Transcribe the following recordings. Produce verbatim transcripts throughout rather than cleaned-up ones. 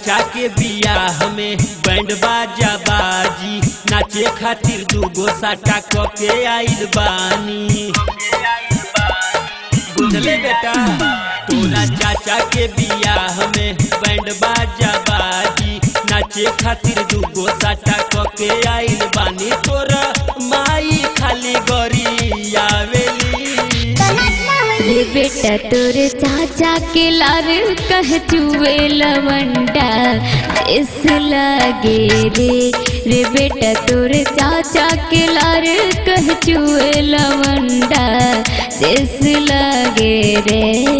चाचा के बियाह में बैंड बाजा बाजी नाचे खातिर दूगो साटा कके आइल बानी। बुझले बेटा तोरा चाचा के बियाह में बैंड बाजा बाजी नाचे खातिर दूगो साटा कके आइल बानी। तोरा माई खाली गरी आवेली रे बेटा तोरे चाचा के लार कह चुए लवंडा इस लागे रे। रे बेटा तोरे चाचा के लार कह चुए लवंडा इस लागे रे।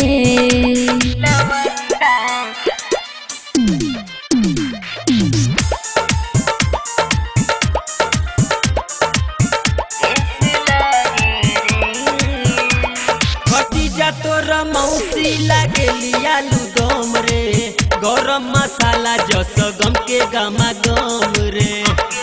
तोरा मौसी लागेली आलू दम रे गरम मसाला जस गम के गमा गम रे।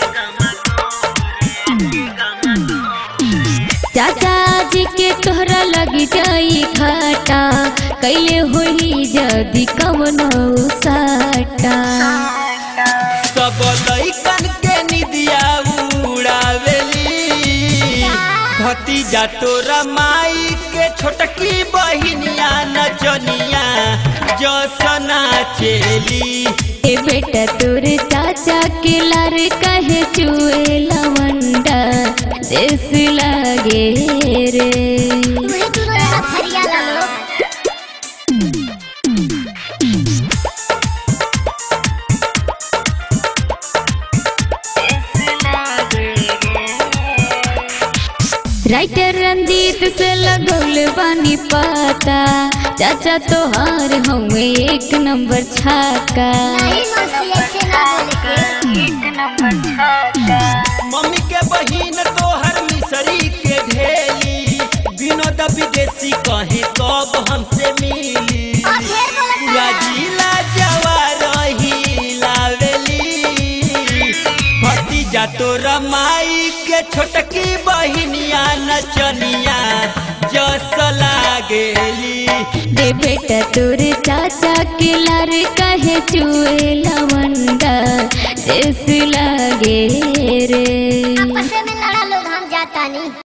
चाचा जी के तोहरा लगी जाई घाटा कैले होई जदी कवनो साटा। सब लइकन के निदिया उड़ावेली भतीजा तोरा माई के छोटकी बहिनिया नचनिया जसना चेली। ए बेटा तोरे चाचा के लार कहे चुए लवंडा देश लागे रे। राइटर रंजीत से लगौल बानी पाता चाचा तोहार हमें एक नंबर छाका। मम्मी के बहिन तोहर मिसरी के ढेली विनोद विदेशी कहे कब हमसे मिली। पूरा जिला जवार ही लावेली भतीजा तोरा माई के छोटकी बहिनिया नचनिया जस लागेली। रे बेटा तोरे चाचा के लार कहे चुए लवंडा देश लागे रे। आपस में लड़ा लोग हम जाता नहीं।